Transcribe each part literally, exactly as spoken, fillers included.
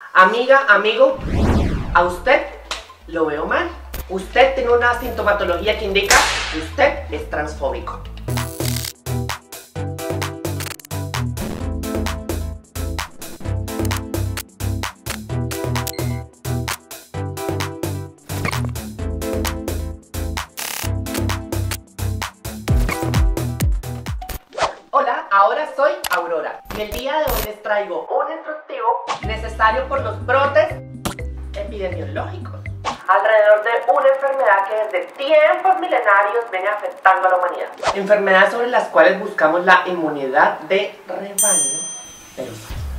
Amiga, amigo, a usted lo veo mal. Usted tiene una sintomatología que indica que usted es transfóbico. Hola, ahora soy Aurora y el día de hoy les traigo un instructivo necesario por los brotes epidemiológicos alrededor de una enfermedad que desde tiempos milenarios viene afectando a la humanidad. Enfermedades sobre las cuales buscamos la inmunidad de rebaño, pero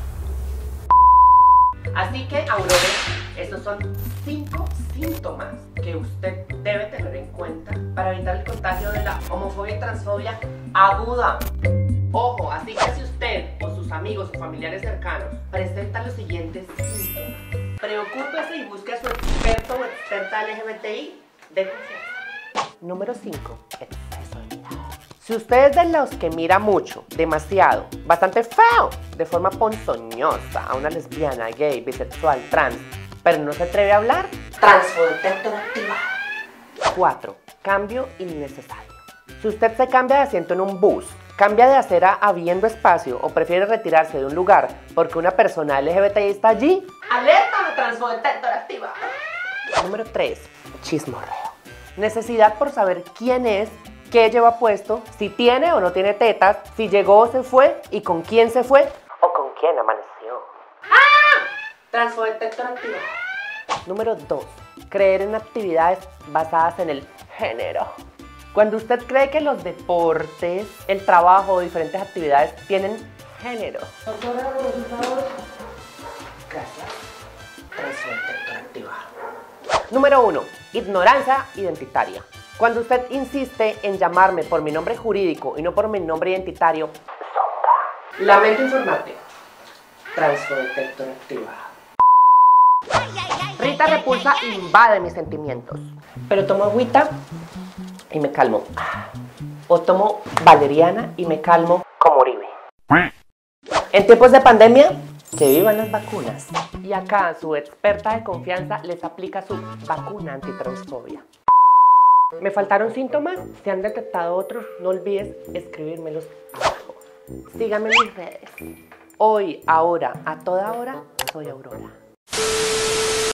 así que, Aurora, estos son cinco síntomas que usted debe tener en cuenta para evitar el contagio de la homofobia y transfobia aguda. Ojo, así que si usted o sus amigos o familiares cercanos presentan los siguientes síntomas, preocúpese y busque a su experto o experta L G B T I de confianza. Número cinco. Exceso de mirada. Si usted es de los que mira mucho, demasiado, bastante feo, de forma ponzoñosa a una lesbiana, gay, bisexual, trans, pero no se atreve a hablar, transfodetector activado. cuatro. Cambio innecesario. Si usted se cambia de asiento en un bus, cambia de acera habiendo espacio o prefiere retirarse de un lugar porque una persona L G B T I está allí, ¡alerta! Transfodetector activado. Número tres. Chismorreo. Necesidad por saber quién es, qué lleva puesto, si tiene o no tiene tetas, si llegó o se fue y con quién se fue o con quién amaneció. ¡Ah! Transfodetector activado. Número dos. Creer en actividades basadas en el género. Cuando usted cree que los deportes, el trabajo o diferentes actividades tienen género. Gracias. Transfodetector activado. Número uno. Ignorancia identitaria. Cuando usted insiste en llamarme por mi nombre jurídico y no por mi nombre identitario, lamento informarte. Transfodetector activado. Rita Repulsa invade mis sentimientos. Pero tomo agüita y me calmo. O tomo valeriana y me calmo como Uribe. En tiempos de pandemia, que vivan las vacunas. Y acá su experta de confianza les aplica su vacuna antitransfobia. ¿Me faltaron síntomas? Si han detectado otros, no olvides escribírmelos abajo. Síganme en mis redes. Hoy, ahora, a toda hora, soy Aurora.